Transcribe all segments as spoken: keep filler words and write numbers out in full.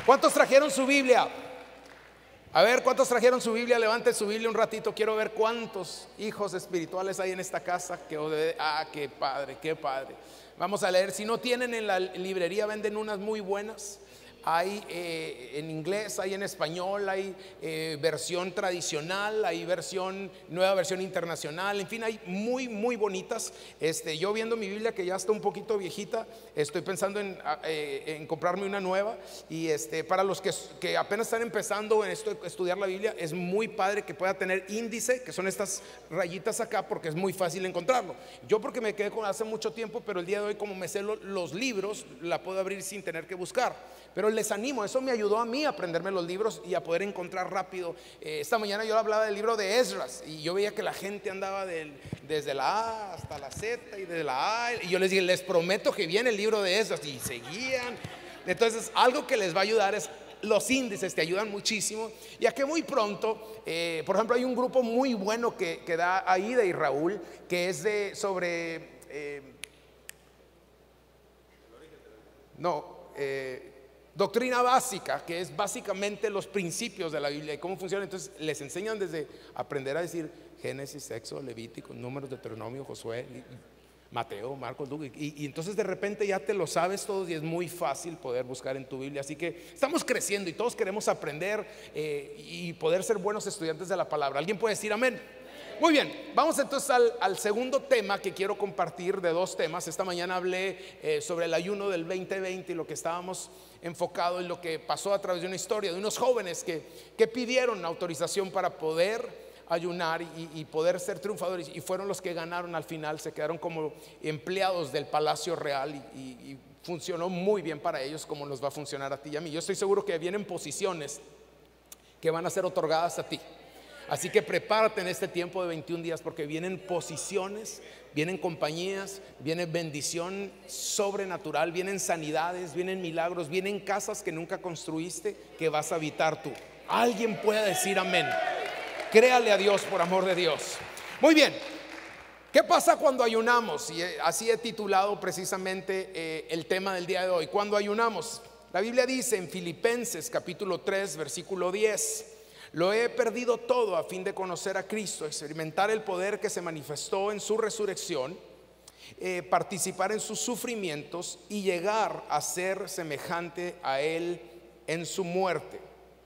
¿Cuántos trajeron su Biblia? A ver, ¿cuántos trajeron su Biblia? Levante su Biblia un ratito. Quiero ver cuántos hijos espirituales hay en esta casa. Que obede- ah, qué padre, qué padre. Vamos a leer. Si no tienen, en la librería venden unas muy buenas. Hay eh, en inglés, hay en español, hay eh, versión tradicional, hay versión, nueva versión internacional, en fin, hay muy, muy bonitas. Este, yo viendo mi Biblia, que ya está un poquito viejita, estoy pensando en, eh, en comprarme una nueva. Y este, para los que, que apenas están empezando en esto, estudiar la Biblia, es muy padre que pueda tener índice, que son estas rayitas acá, porque es muy fácil encontrarlo. Yo porque me quedé con hace mucho tiempo, pero el día de hoy, como me sé lo, los libros, la puedo abrir sin tener que buscar. Pero les animo, eso me ayudó a mí a aprenderme los libros y a poder encontrar rápido. Eh, esta mañana yo hablaba del libro de Esdras y yo veía que la gente andaba del, desde la A hasta la Z y de la A, y yo les dije, les prometo que viene el libro de Esdras, y seguían. Entonces, algo que les va a ayudar es los índices, te ayudan muchísimo. Ya que muy pronto, eh, por ejemplo, hay un grupo muy bueno que, que da Aida y Raúl, que es de sobre eh, no eh, doctrina básica, que es básicamente los principios de la Biblia y cómo funciona. Entonces les enseñan desde aprender a decir Génesis, Éxodo, Levítico, Números, Deuteronomio, Josué, Mateo, Marcos, Lucas, y, y entonces de repente ya te lo sabes todos y es muy fácil poder buscar en tu Biblia. Así que estamos creciendo y todos queremos aprender eh, y poder ser buenos estudiantes de la palabra. ¿Alguien puede decir amén? Muy bien, vamos entonces al, al segundo tema que quiero compartir, de dos temas. Esta mañana hablé eh, sobre el ayuno del veinte veinte y lo que estábamos enfocado en lo que pasó a través de una historia de unos jóvenes que, que pidieron autorización para poder ayunar y, y poder ser triunfadores, y fueron los que ganaron al final. Se quedaron como empleados del Palacio Real y, y, y funcionó muy bien para ellos, como nos va a funcionar a ti y a mí. Yo estoy seguro que vienen posiciones que van a ser otorgadas a ti. Así que prepárate en este tiempo de veintiún días, porque vienen posiciones, vienen compañías, viene bendición sobrenatural, vienen sanidades, vienen milagros, vienen casas que nunca construiste que vas a habitar tú. Alguien puede decir amén. Créale a Dios, por amor de Dios. Muy bien, ¿qué pasa cuando ayunamos? Y así he titulado precisamente eh, el tema del día de hoy. Cuando ayunamos, la Biblia dice en Filipenses capítulo tres versículo diez: lo he perdido todo a fin de conocer a Cristo, experimentar el poder que se manifestó en su resurrección, eh, participar en sus sufrimientos y llegar a ser semejante a Él en su muerte.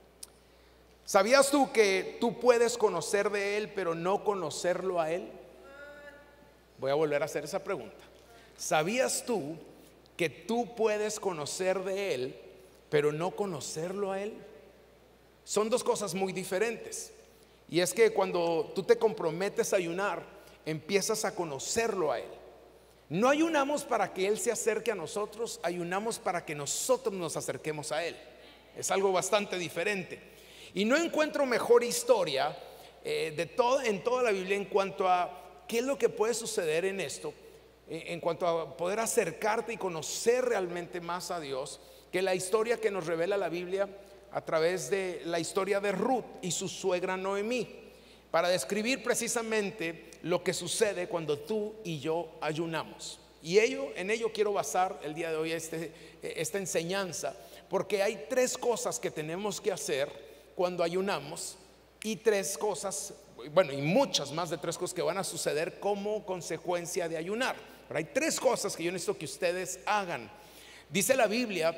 ¿Sabías tú que tú puedes conocer de Él pero no conocerlo a Él? Voy a volver a hacer esa pregunta. ¿Sabías tú que tú puedes conocer de Él pero no conocerlo a Él? Son dos cosas muy diferentes. Y es que cuando tú te comprometes a ayunar, empiezas a conocerlo a Él. No ayunamos para que Él se acerque a nosotros, ayunamos para que nosotros nos acerquemos a Él. Es algo bastante diferente. Y no encuentro mejor historia eh, de todo, en toda la Biblia en cuanto a qué es lo que puede suceder en esto, eh, en cuanto a poder acercarte y conocer realmente más a Dios, que la historia que nos revela la Biblia a través de la historia de Ruth y su suegra Noemí, para describir precisamente lo que sucede cuando tú y yo ayunamos. Y ello, en ello quiero basar el día de hoy este, esta enseñanza, porque hay tres cosas que tenemos que hacer cuando ayunamos, y tres cosas, bueno, y muchas más de tres cosas que van a suceder como consecuencia de ayunar. Pero hay tres cosas que yo necesito que ustedes hagan. Dice la Biblia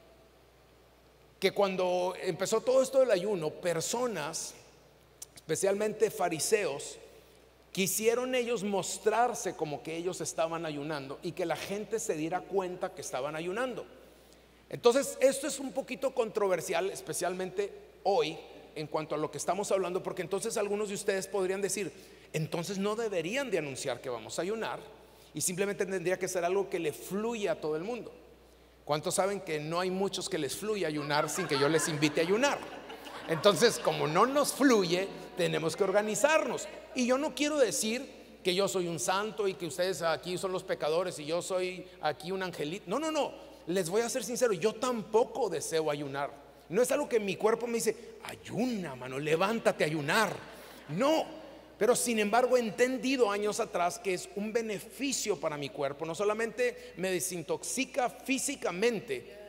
que cuando empezó todo esto del ayuno, personas, especialmente fariseos, quisieron ellos mostrarse como que ellos estaban ayunando y que la gente se diera cuenta que estaban ayunando. Entonces esto es un poquito controversial, especialmente hoy, en cuanto a lo que estamos hablando, porque entonces algunos de ustedes podrían decir, entonces no deberían de anunciar que vamos a ayunar, y simplemente tendría que ser algo que le fluya a todo el mundo. ¿Cuántos saben que no hay muchos que les fluye ayunar sin que yo les invite a ayunar? Entonces, como no nos fluye, tenemos que organizarnos. Y yo no quiero decir que yo soy un santo y que ustedes aquí son los pecadores y yo soy aquí un angelito. No, no, no. Les voy a ser sincero, yo tampoco deseo ayunar. No es algo que mi cuerpo me dice, ayuna, mano, levántate a ayunar. No. Pero sin embargo he entendido años atrás que es un beneficio para mi cuerpo. No solamente me desintoxica físicamente,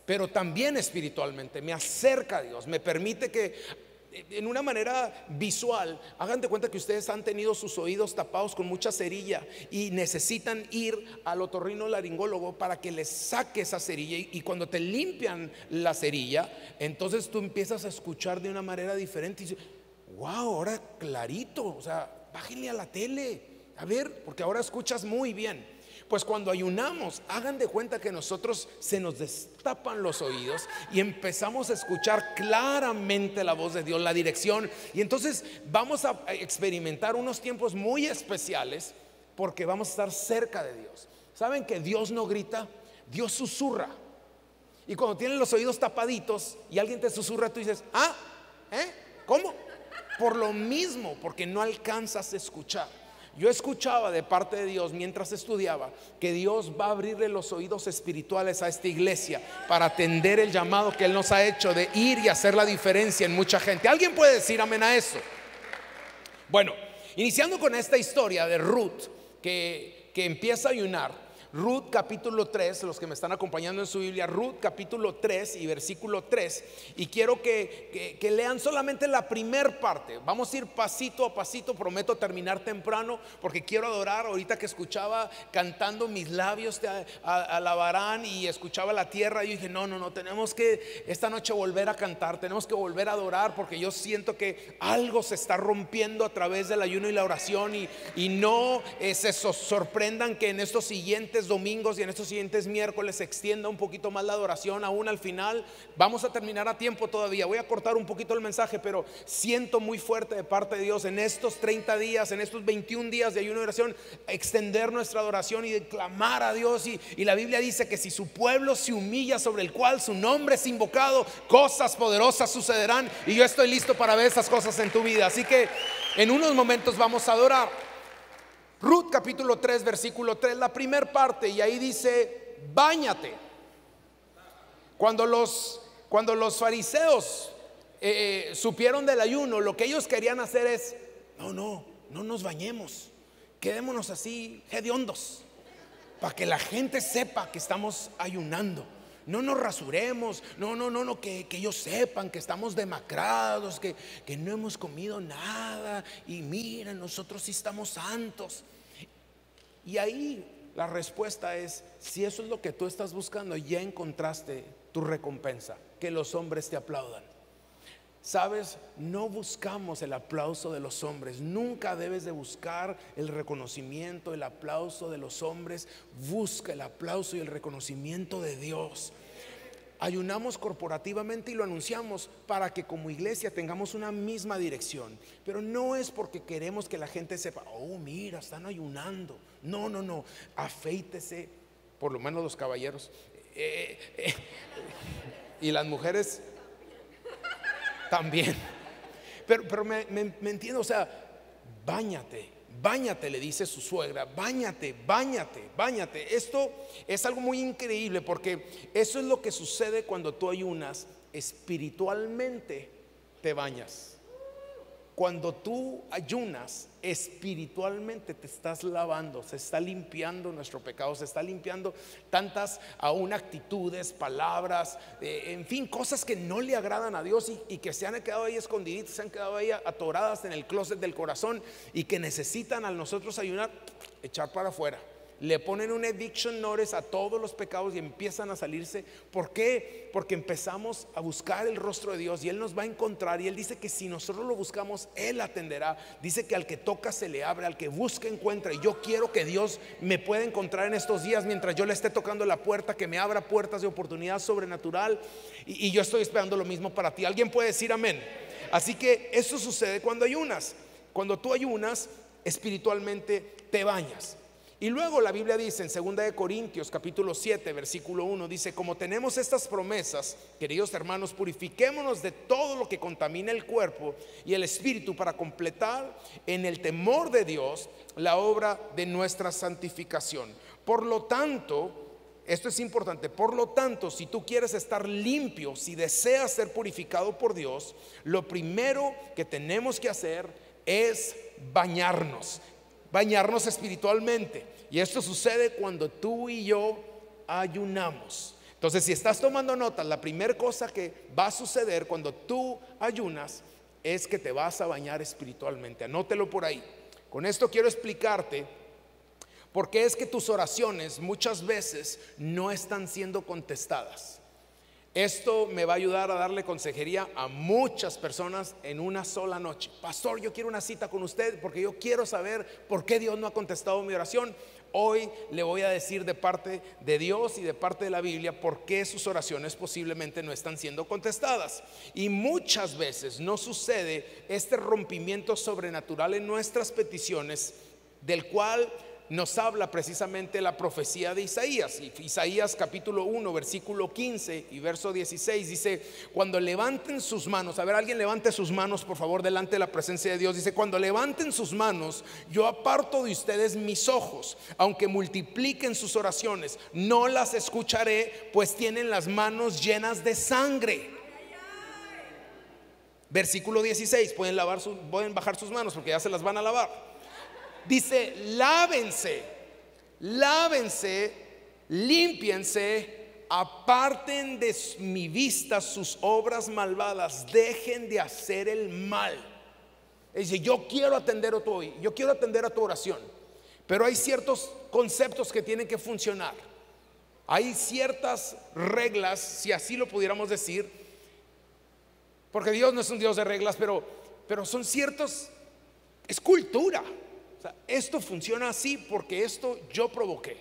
pero también espiritualmente. Me acerca a Dios, me permite que en una manera visual, hagan de cuenta que ustedes han tenido sus oídos tapados con mucha cerilla y necesitan ir al otorrinolaringólogo para que les saque esa cerilla, y, y cuando te limpian la cerilla, entonces tú empiezas a escuchar de una manera diferente y dices, wow, ahora clarito, o sea, bájenle a la tele, a ver, porque ahora escuchas muy bien. Pues cuando ayunamos, hagan de cuenta que nosotros se nos destapan los oídos y empezamos a escuchar claramente la voz de Dios, la dirección. Y entonces vamos a experimentar unos tiempos muy especiales porque vamos a estar cerca de Dios. ¿Saben que Dios no grita? Dios susurra. Y cuando tienen los oídos tapaditos y alguien te susurra, tú dices, ah, ¿eh? ¿Cómo? Por lo mismo, porque no alcanzas a escuchar. Yo escuchaba de parte de Dios mientras estudiaba que Dios va a abrirle los oídos espirituales a esta iglesia para atender el llamado que Él nos ha hecho de ir y hacer la diferencia en mucha gente. ¿Alguien puede decir amén a eso? Bueno, iniciando con esta historia de Ruth que, que empieza a ayunar. Ruth capítulo tres, los que me están acompañando en su Biblia, Ruth capítulo tres y versículo tres. Y quiero que, que, que lean solamente la primer parte. Vamos a ir pasito a pasito, prometo terminar temprano porque quiero adorar. Ahorita que escuchaba cantando, mis labios te a, a, alabarán, y escuchaba la tierra, y yo dije, no, no, no, tenemos que esta noche volver a cantar, tenemos que volver a adorar, porque yo siento que algo se está rompiendo a través del ayuno y la oración. Y, y no eh, se sorprendan que en estos siguientes domingos y en estos siguientes miércoles se extienda un poquito más la adoración. Aún al final vamos a terminar a tiempo todavía. Voy a cortar un poquito el mensaje, pero siento muy fuerte de parte de Dios en estos treinta días, en estos veintiún días de ayuno y oración, extender nuestra adoración y clamar a Dios. Y, y la Biblia dice que si su pueblo se humilla, sobre el cual su nombre es invocado, cosas poderosas sucederán. Y yo estoy listo para ver esas cosas en tu vida. Así que en unos momentos vamos a adorar. Ruth capítulo tres versículo tres, la primer parte, y ahí dice, báñate. Cuando los, cuando los fariseos eh, supieron del ayuno, lo que ellos querían hacer es, no, no, no nos bañemos, quedémonos así hediondos, para que la gente sepa que estamos ayunando. No nos rasuremos, no, no, no, no, que, que ellos sepan que estamos demacrados, que, que no hemos comido nada, y miren, nosotros sí estamos santos. Y ahí la respuesta es, si eso es lo que tú estás buscando, ya encontraste tu recompensa, que los hombres te aplaudan. Sabes, no buscamos el aplauso de los hombres. Nunca debes de buscar el reconocimiento, el aplauso de los hombres. Busca el aplauso y el reconocimiento de Dios. Ayunamos corporativamente y lo anunciamos para que como iglesia tengamos una misma dirección. Pero no es porque queremos que la gente sepa, oh, mira, están ayunando. No, no, no, afeítese, por lo menos los caballeros, eh, eh, y las mujeres también. Pero, pero me, me, me entiendo, o sea, báñate, báñate, le dice su suegra, báñate, báñate, báñate. Esto es algo muy increíble, porque eso es lo que sucede cuando tú ayunas. Espiritualmente te bañas. Cuando tú ayunas, espiritualmente te estás lavando, se está limpiando nuestro pecado, se está limpiando tantas aún actitudes, palabras, eh, en fin, cosas que no le agradan a Dios y, y que se han quedado ahí escondiditas, se han quedado ahí atoradas en el closet del corazón y que necesitan al nosotros ayunar, echar para afuera. Le ponen un eviction notice a todos los pecados y empiezan a salirse. ¿Por qué? Porque empezamos a buscar el rostro de Dios y Él nos va a encontrar. Y Él dice que si nosotros lo buscamos, Él atenderá. Dice que al que toca se le abre, al que busca encuentra. Y yo quiero que Dios me pueda encontrar en estos días mientras yo le esté tocando la puerta, que me abra puertas de oportunidad sobrenatural. Y, y yo estoy esperando lo mismo para ti. ¿Alguien puede decir amén? Así que eso sucede cuando ayunas. Cuando tú ayunas, espiritualmente te bañas. Y luego la Biblia dice en segunda de Corintios capítulo siete versículo uno, dice, como tenemos estas promesas, queridos hermanos, purifiquémonos de todo lo que contamina el cuerpo y el espíritu para completar en el temor de Dios la obra de nuestra santificación. Por lo tanto, esto es importante, por lo tanto, si tú quieres estar limpio, si deseas ser purificado por Dios, lo primero que tenemos que hacer es bañarnos. Bañarnos espiritualmente. Y esto sucede cuando tú y yo ayunamos. Entonces, si estás tomando notas, la primera cosa que va a suceder cuando tú ayunas es que te vas a bañar espiritualmente. Anótelo por ahí. Con esto quiero explicarte por qué es que tus oraciones muchas veces no están siendo contestadas. Esto me va a ayudar a darle consejería a muchas personas en una sola noche. Pastor, yo quiero una cita con usted porque yo quiero saber por qué Dios no ha contestado mi oración. Hoy le voy a decir de parte de Dios y de parte de la Biblia por qué sus oraciones posiblemente no están siendo contestadas. Y muchas veces no sucede este rompimiento sobrenatural en nuestras peticiones, del cual nos habla precisamente la profecía de Isaías. Isaías capítulo uno versículo quince y verso dieciséis dice: cuando levanten sus manos, a ver, alguien levante sus manos por favor delante de la presencia de Dios. Dice: cuando levanten sus manos, yo aparto de ustedes mis ojos, aunque multipliquen sus oraciones, no las escucharé, pues tienen las manos llenas de sangre. Versículo dieciséis, pueden, lavar su, pueden bajar sus manos porque ya se las van a lavar. Dice: lávense, lávense, límpiense, aparten de mi vista sus obras malvadas, dejen de hacer el mal. Dice: yo quiero atender a tu, yo quiero atender a tu oración, pero hay ciertos conceptos que tienen que funcionar. Hay ciertas reglas, si así lo pudiéramos decir, porque Dios no es un Dios de reglas, pero, pero son ciertos, es cultura. O sea, esto funciona así porque esto yo provoqué.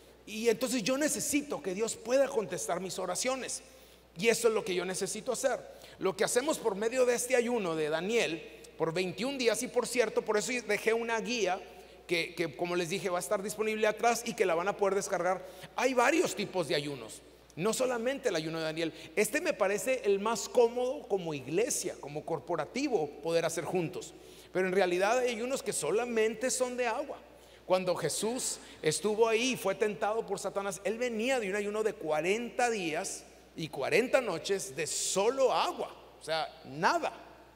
Y entonces yo necesito que Dios pueda contestar mis oraciones. Y eso es lo que yo necesito hacer. Lo que hacemos por medio de este ayuno de Daniel, por veintiún días, y por cierto, por eso dejé una guía que, que como les dije va a estar disponible atrás y que la van a poder descargar. Hay varios tipos de ayunos, no solamente el ayuno de Daniel. Este me parece el más cómodo como iglesia, como corporativo, poder hacer juntos. Pero en realidad hay unos que solamente son de agua. Cuando Jesús estuvo ahí y fue tentado por Satanás, él venía de un ayuno de cuarenta días y cuarenta noches de solo agua. O sea, nada,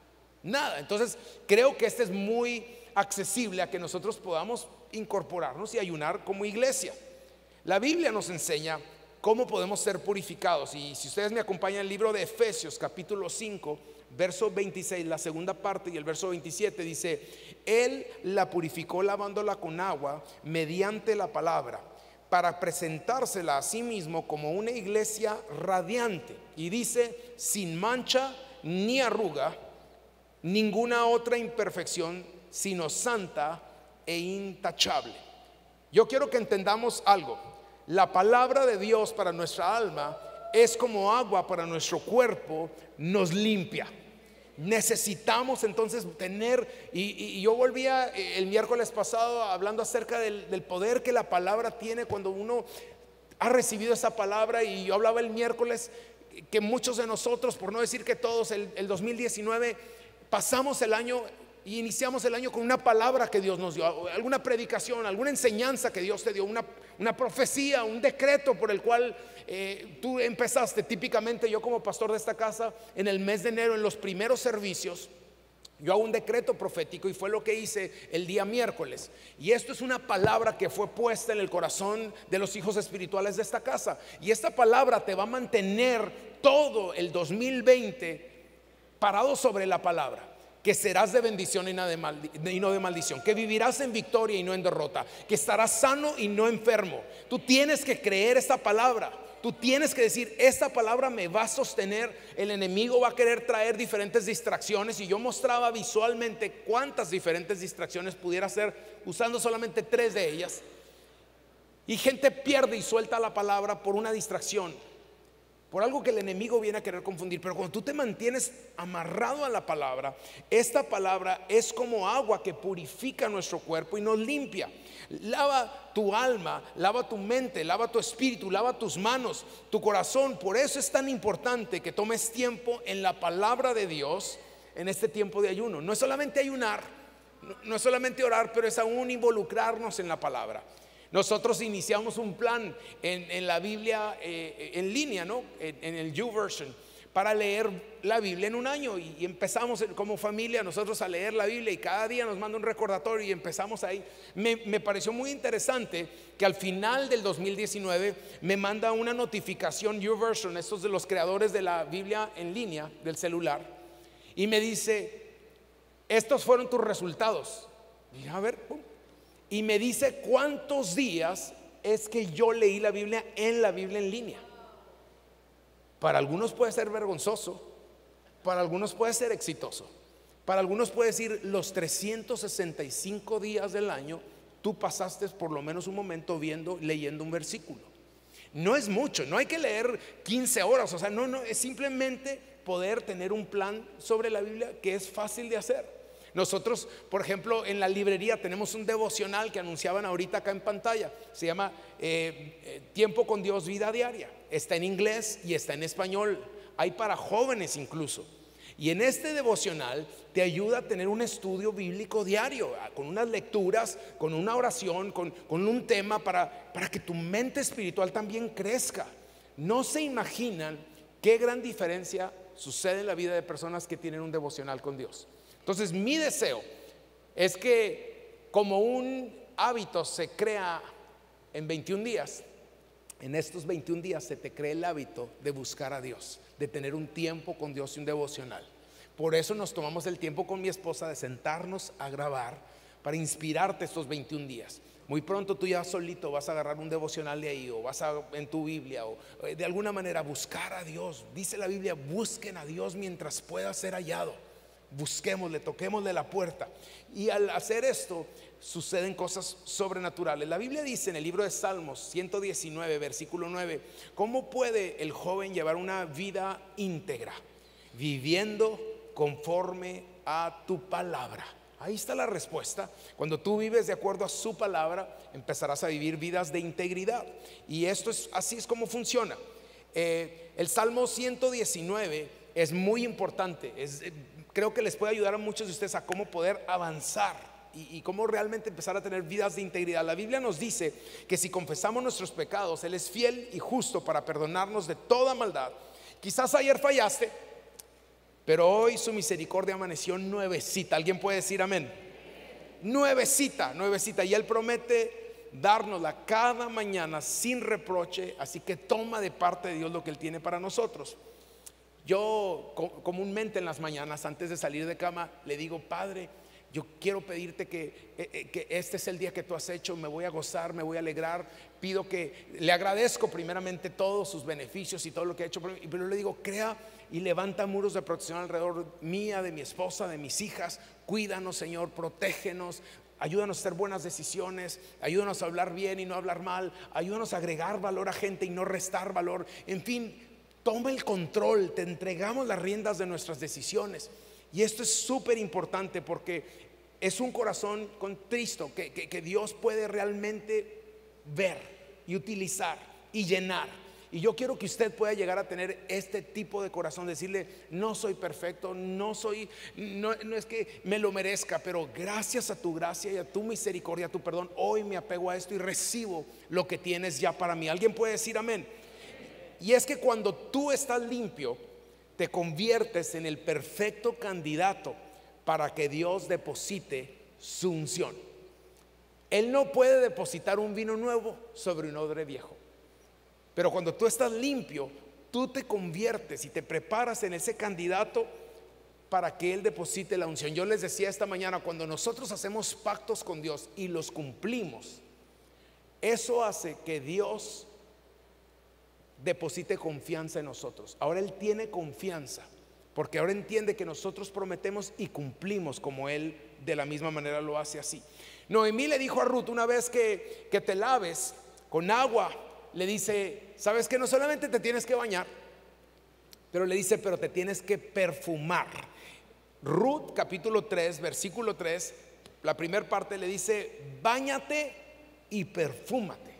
nada. Entonces creo que este es muy accesible a que nosotros podamos incorporarnos y ayunar como iglesia. La Biblia nos enseña cómo podemos ser purificados. Y si ustedes me acompañan, el libro de Efesios capítulo cinco verso veintiséis, la segunda parte, y el verso veintisiete dice: Él la purificó lavándola con agua mediante la palabra, para presentársela a sí mismo como una iglesia radiante. Y dice: sin mancha ni arruga, ninguna otra imperfección, sino santa e intachable. Yo quiero que entendamos algo. La palabra de Dios para nuestra alma es como agua para nuestro cuerpo, nos limpia. Necesitamos entonces tener, y, y yo volvía el miércoles pasado hablando acerca del, del poder que la palabra tiene cuando uno ha recibido esa palabra. Y yo hablaba el miércoles que muchos de nosotros, por no decir que todos, el, el dos mil diecinueve pasamos el año y iniciamos el año con una palabra que Dios nos dio, alguna predicación, alguna enseñanza que Dios te dio, una, una profecía, un decreto por el cual eh, tú empezaste. Típicamente yo como pastor de esta casa, en el mes de enero, en los primeros servicios, yo hago un decreto profético, y fue lo que hice el día miércoles. Y esto es una palabra que fue puesta en el corazón de los hijos espirituales de esta casa, y esta palabra te va a mantener todo el dos mil veinte parado sobre la palabra. Que serás de bendición y no de, maldi- y no de maldición, que vivirás en victoria y no en derrota, que estarás sano y no enfermo. Tú tienes que creer esta palabra. Tú tienes que decir: esta palabra me va a sostener. El enemigo va a querer traer diferentes distracciones, y yo mostraba visualmente cuántas diferentes distracciones pudiera ser usando solamente tres de ellas. Y gente pierde y suelta la palabra por una distracción, por algo que el enemigo viene a querer confundir. Pero cuando tú te mantienes amarrado a la palabra, esta palabra es como agua que purifica nuestro cuerpo y nos limpia. Lava tu alma, lava tu mente, lava tu espíritu, lava tus manos, tu corazón. Por eso es tan importante que tomes tiempo en la palabra de Dios en este tiempo de ayuno. No es solamente ayunar, no es solamente orar, pero es aún involucrarnos en la palabra. Nosotros iniciamos un plan en, en la Biblia eh, en línea, ¿no? En, en el YouVersion, para leer la Biblia en un año. Y, y empezamos como familia nosotros a leer la Biblia, y cada día nos manda un recordatorio y empezamos ahí. Me, me pareció muy interesante que al final del dos mil diecinueve me manda una notificación YouVersion, estos de los creadores de la Biblia en línea del celular, y me dice: estos fueron tus resultados. Y a ver, pum. Y me dice cuántos días es que yo leí la Biblia en la Biblia en línea. Para algunos puede ser vergonzoso, para algunos puede ser exitoso, para algunos puede decir: los trescientos sesenta y cinco días del año tú pasaste por lo menos un momento viendo, leyendo un versículo. No es mucho, no hay que leer quince horas, o sea, no, no, es simplemente poder tener un plan sobre la Biblia que es fácil de hacer. Nosotros, por ejemplo, en la librería tenemos un devocional que anunciaban ahorita acá en pantalla. Se llama eh, eh, Tiempo con Dios, Vida Diaria. Está en inglés y está en español. Hay para jóvenes incluso. Y en este devocional te ayuda a tener un estudio bíblico diario, con unas lecturas, con una oración, con, con un tema para, para que tu mente espiritual también crezca. No se imaginan qué gran diferencia sucede en la vida de personas que tienen un devocional con Dios. Entonces, mi deseo es que, como un hábito se crea en veintiún días, en estos veintiún días se te cree el hábito de buscar a Dios, de tener un tiempo con Dios y un devocional. Por eso nos tomamos el tiempo con mi esposa de sentarnos a grabar para inspirarte estos veintiún días. Muy pronto tú ya solito vas a agarrar un devocional de ahí, o vas a en tu Biblia, o de alguna manera buscar a Dios. Dice la Biblia: busquen a Dios mientras pueda ser hallado. Busquémosle, toquémosle la puerta. Y al hacer esto suceden cosas sobrenaturales. La Biblia dice en el libro de Salmos ciento diecinueve, versículo nueve: ¿cómo puede el joven llevar una vida íntegra? Viviendo conforme a tu palabra. Ahí está la respuesta. Cuando tú vives de acuerdo a su palabra, empezarás a vivir vidas de integridad. Y esto es así, es como funciona. eh, El Salmo ciento diecinueve es muy importante. Es Creo que les puede ayudar a muchos de ustedes a cómo poder avanzar y, y cómo realmente empezar a tener vidas de integridad. La Biblia nos dice que si confesamos nuestros pecados, Él es fiel y justo para perdonarnos de toda maldad. Quizás ayer fallaste, pero hoy su misericordia amaneció nuevecita. ¿Alguien puede decir amén? Nuevecita, nuevecita. Y Él promete dárnosla cada mañana sin reproche. Así que toma de parte de Dios lo que Él tiene para nosotros. Yo comúnmente en las mañanas, antes de salir de cama, le digo: Padre, yo quiero pedirte que, que este es el día que tú has hecho. Me voy a gozar, me voy a alegrar. Pido que, le agradezco primeramente todos sus beneficios y todo lo que ha hecho, pero le digo: crea y levanta muros de protección alrededor mía, de mi esposa, de mis hijas. Cuídanos, Señor, protégenos. Ayúdanos a hacer buenas decisiones. Ayúdanos a hablar bien y no hablar mal. Ayúdanos a agregar valor a gente y no restar valor. En fin, toma el control, te entregamos las riendas de nuestras decisiones. Y esto es súper importante porque es un corazón contristo que, que, que Dios puede realmente ver y utilizar y llenar. Y yo quiero que usted pueda llegar a tener este tipo de corazón, decirle: no soy perfecto, no soy, no, no es que me lo merezca, pero gracias a tu gracia y a tu misericordia, a tu perdón, hoy me apego a esto y recibo lo que tienes ya para mí. ¿Alguien puede decir amén? Y es que cuando tú estás limpio, te conviertes en el perfecto candidato para que Dios deposite su unción. Él no puede depositar un vino nuevo sobre un odre viejo. Pero cuando tú estás limpio, tú te conviertes y te preparas en ese candidato para que Él deposite la unción. Yo les decía esta mañana, cuando nosotros hacemos pactos con Dios y los cumplimos, eso hace que Dios deposite confianza en nosotros. Ahora Él tiene confianza porque ahora entiende que nosotros prometemos y cumplimos, como Él de la misma manera lo hace así. Noemí le dijo a Ruth una vez que, que te laves con agua, le dice: sabes que no solamente te tienes que bañar, pero le dice: pero te tienes que perfumar. Ruth capítulo tres, versículo tres, la primera parte le dice: báñate y perfúmate.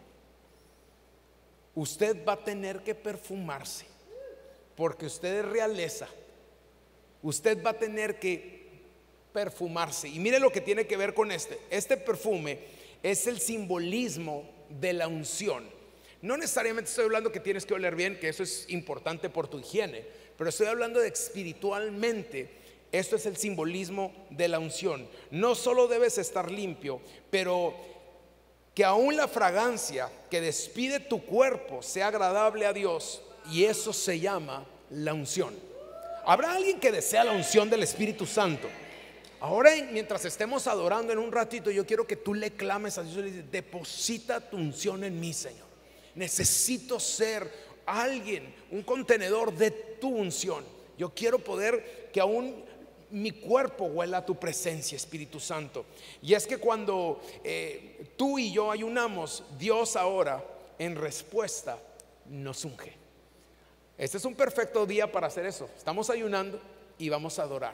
Usted va a tener que perfumarse porque usted es realeza. Usted va a tener que perfumarse. Y mire lo que tiene que ver con este. Este perfume es el simbolismo de la unción. No necesariamente estoy hablando que tienes que oler bien, que eso es importante por tu higiene, pero estoy hablando de espiritualmente. Esto es el simbolismo de la unción. No solo debes estar limpio, pero que aún la fragancia que despide tu cuerpo sea agradable a Dios, y eso se llama la unción. ¿Habrá alguien que desea la unción del Espíritu Santo? Ahora, mientras estemos adorando en un ratito, yo quiero que tú le clames a Dios y le dices: deposita tu unción en mí, Señor. Necesito ser alguien, un contenedor de tu unción. Yo quiero poder que aún mi cuerpo huela a tu presencia, Espíritu Santo. Y es que cuando eh, tú y yo ayunamos, Dios ahora en respuesta nos unge. Este es un perfecto día para hacer eso. Estamos ayunando y vamos a adorar.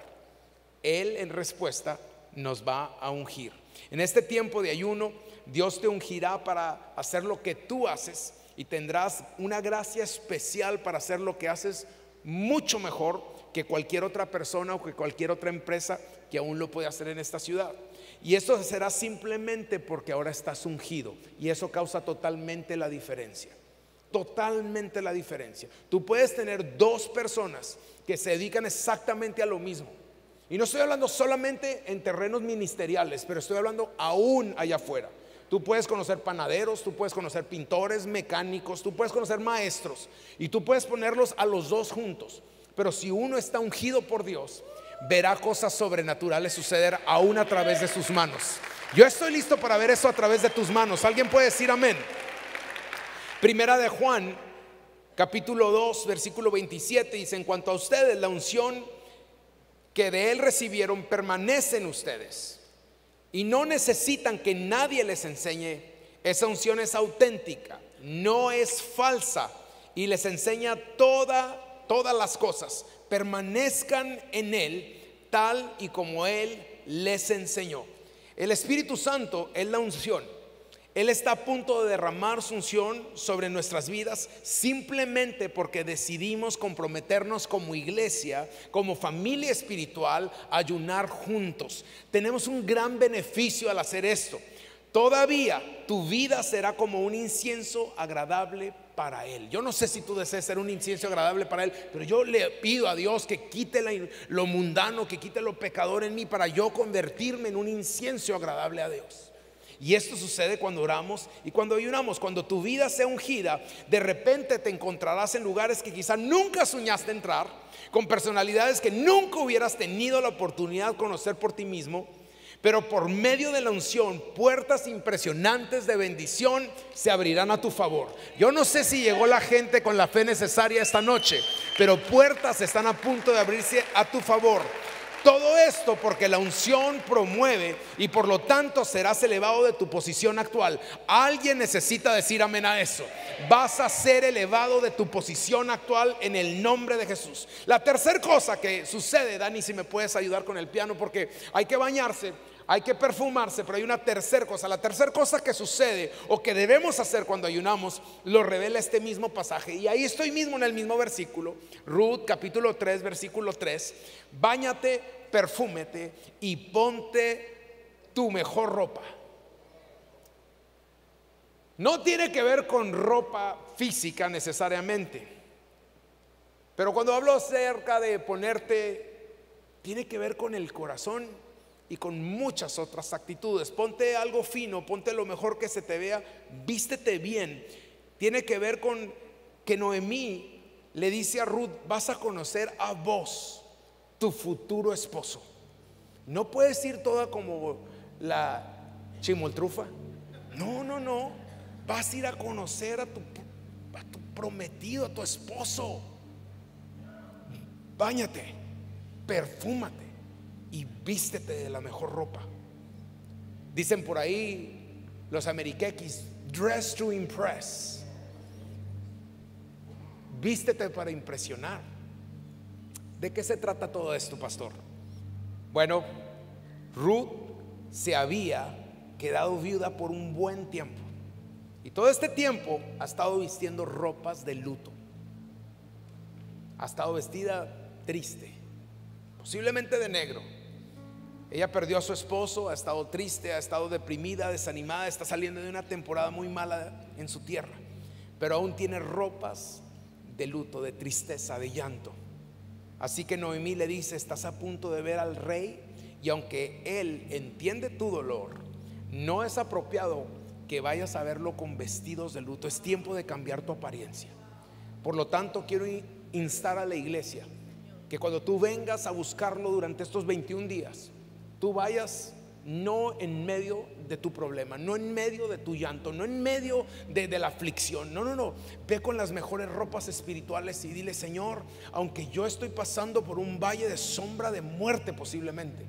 Él en respuesta nos va a ungir. En este tiempo de ayuno, Dios te ungirá para hacer lo que tú haces, y tendrás una gracia especial para hacer lo que haces mucho mejor que cualquier otra persona o que cualquier otra empresa que aún lo puede hacer en esta ciudad. Y esto será simplemente porque ahora estás ungido, y eso causa totalmente la diferencia. Totalmente la diferencia. Tú puedes tener dos personas que se dedican exactamente a lo mismo, y no estoy hablando solamente en terrenos ministeriales, pero estoy hablando aún allá afuera. Tú puedes conocer panaderos, tú puedes conocer pintores, mecánicos, tú puedes conocer maestros, y tú puedes ponerlos a los dos juntos. Pero si uno está ungido por Dios, verá cosas sobrenaturales suceder aún a través de sus manos. Yo estoy listo para ver eso a través de tus manos. ¿Alguien puede decir amén? Primera de Juan, capítulo dos, versículo veintisiete, dice: en cuanto a ustedes, la unción que de él recibieron permanece en ustedes, y no necesitan que nadie les enseñe. Esa unción es auténtica, no es falsa, y les enseña toda, todas las cosas. Permanezcan en él tal y como él les enseñó. El Espíritu Santo es la unción. Él está a punto de derramar su unción sobre nuestras vidas, simplemente porque decidimos comprometernos como iglesia, como familia espiritual, a ayunar juntos. Tenemos un gran beneficio al hacer esto. Todavía tu vida será como un incienso agradable para Él. Yo no sé si tú deseas ser un incienso agradable para Él, pero yo le pido a Dios que quite la, lo mundano, que quite lo pecador en mí, para yo convertirme en un incienso agradable a Dios. Y esto sucede cuando oramos y cuando ayunamos. Cuando tu vida sea ungida, de repente te encontrarás en lugares que quizá nunca soñaste entrar, con personalidades que nunca hubieras tenido la oportunidad de conocer por ti mismo. Pero por medio de la unción, puertas impresionantes de bendición se abrirán a tu favor. Yo no sé si llegó la gente con la fe necesaria esta noche, pero puertas están a punto de abrirse a tu favor. Todo esto porque la unción promueve, y por lo tanto serás elevado de tu posición actual. Alguien necesita decir amén a eso. Vas a ser elevado de tu posición actual en el nombre de Jesús. La tercera cosa que sucede, Dani, si me puedes ayudar con el piano, porque hay que bañarse, hay que perfumarse, pero hay una tercera cosa. La tercera cosa que sucede o que debemos hacer cuando ayunamos, lo revela este mismo pasaje, y ahí estoy mismo en el mismo versículo, Ruth capítulo tres, versículo tres. Báñate, perfúmete y ponte tu mejor ropa. No tiene que ver con ropa física necesariamente, pero cuando hablo acerca de ponerte, tiene que ver con el corazón y con muchas otras actitudes. Ponte algo fino, ponte lo mejor que se te vea, vístete bien. Tiene que ver con que Noemí le dice a Ruth: vas a conocer a vos, tu futuro esposo. No puedes ir toda como la chimoltrufa. No, no, no. Vas a ir a conocer a tu, a tu prometido, a tu esposo. Báñate, perfúmate y vístete de la mejor ropa. Dicen por ahí los ameriquequis: dress to impress. Vístete para impresionar. ¿De qué se trata todo esto, pastor? Bueno, Ruth se había quedado viuda por un buen tiempo, y todo este tiempo ha estado vistiendo ropas de luto. Ha estado vestida triste, posiblemente de negro. Ella perdió a su esposo, ha estado triste, ha estado deprimida, desanimada, está saliendo de una temporada muy mala en su tierra, pero aún tiene ropas de luto, de tristeza, de llanto. Así que Noemí le dice: estás a punto de ver al rey, y aunque él entiende tu dolor, no es apropiado que vayas a verlo con vestidos de luto. Es tiempo de cambiar tu apariencia. Por lo tanto, quiero instar a la iglesia que cuando tú vengas a buscarlo durante estos veintiún días, tú vayas no en medio de tu problema, no en medio de tu llanto, no en medio de, de la aflicción. No, no, no. Ve con las mejores ropas espirituales y dile: Señor, aunque yo estoy pasando por un valle de sombra de muerte posiblemente,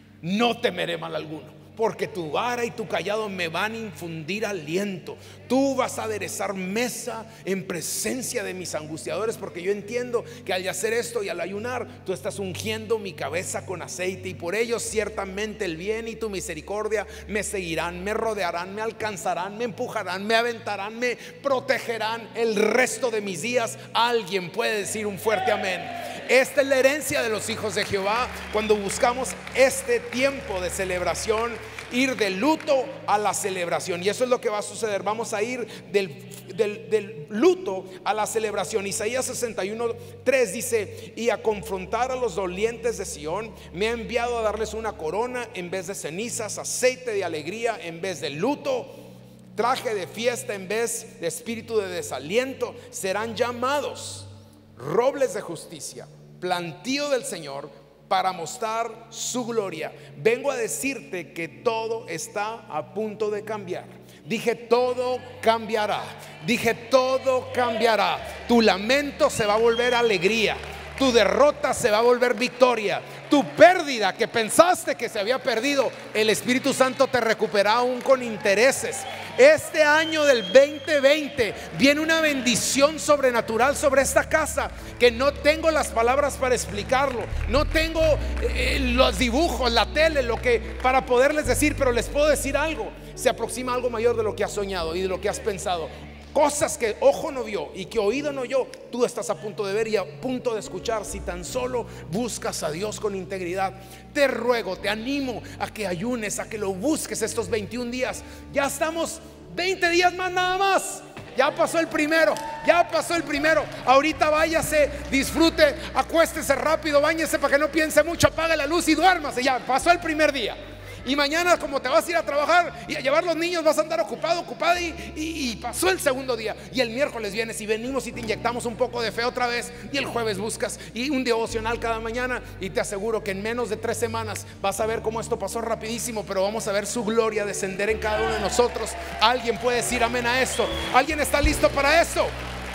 no temeré mal alguno, porque tu vara y tu cayado me van a infundir aliento. Tú vas a aderezar mesa en presencia de mis angustiadores, porque yo entiendo que al hacer esto y al ayunar, tú estás ungiendo mi cabeza con aceite, y por ello ciertamente el bien y tu misericordia me seguirán, me rodearán, me alcanzarán, me empujarán, me aventarán, me protegerán el resto de mis días. Alguien puede decir un fuerte amén. Esta es la herencia de los hijos de Jehová cuando buscamos este tiempo de celebración, ir del luto a la celebración. Y eso es lo que va a suceder. Vamos a ir del, del, del luto a la celebración. Isaías sesenta y uno, tres dice: y a confrontar a los dolientes de Sión, me ha enviado a darles una corona en vez de cenizas, aceite de alegría en vez de luto, traje de fiesta en vez de espíritu de desaliento. Serán llamados robles de justicia, plantío del Señor, para mostrar su gloria. Vengo a decirte que todo está a punto de cambiar. Dije: todo cambiará. Dije: todo cambiará. Tu lamento se va a volver alegría. Tu derrota se va a volver victoria. Tu pérdida que pensaste que se había perdido, el Espíritu Santo te recupera aún con intereses. Este año del veinte veinte viene una bendición sobrenatural sobre esta casa que no tengo las palabras para explicarlo. No tengo eh, los dibujos, la tele, lo que para poderles decir, pero les puedo decir algo. Se aproxima algo mayor de lo que has soñado y de lo que has pensado. Cosas que ojo no vio y que oído no oyó, tú estás a punto de ver y a punto de escuchar, si tan solo buscas a Dios con integridad. Te ruego, te animo a que ayunes, a que lo busques estos veintiún días. Ya estamos veinte días más nada más. Ya pasó el primero, ya pasó el primero. Ahorita váyase, disfrute, acuéstese rápido, báñese para que no piense mucho, apague la luz y duérmase. Ya pasó el primer día. Y mañana, como te vas a ir a trabajar y a llevar los niños, vas a andar ocupado, ocupada y, y, y pasó el segundo día. Y el miércoles vienes y venimos y te inyectamos un poco de fe otra vez. Y el jueves buscas y un devocional cada mañana. Y te aseguro que en menos de tres semanas vas a ver cómo esto pasó rapidísimo. Pero vamos a ver su gloria descender en cada uno de nosotros. Alguien puede decir amén a esto. ¿Alguien está listo para esto?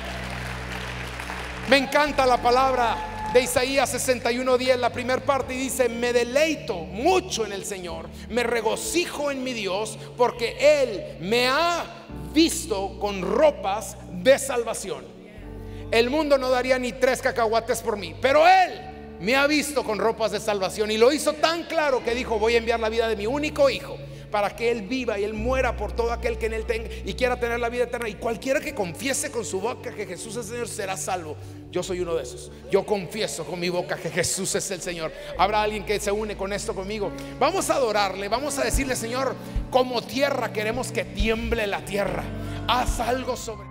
Me encanta la palabra de Isaías sesenta y uno diez, la primera parte, y dice: me deleito mucho en el Señor, me regocijo en mi Dios, porque Él me ha visto con ropas de salvación. El mundo no daría ni tres cacahuates por mí, pero Él me ha visto con ropas de salvación. Y lo hizo tan claro que dijo: voy a enviar la vida de mi único hijo, para que Él viva y Él muera por todo aquel que en Él tenga y quiera tener la vida eterna. Y cualquiera que confiese con su boca que Jesús es el Señor será salvo. Yo soy uno de esos. Yo confieso con mi boca que Jesús es el Señor. Habrá alguien que se une con esto conmigo. Vamos a adorarle, vamos a decirle: Señor, como tierra queremos que tiemble la tierra. Haz algo sobre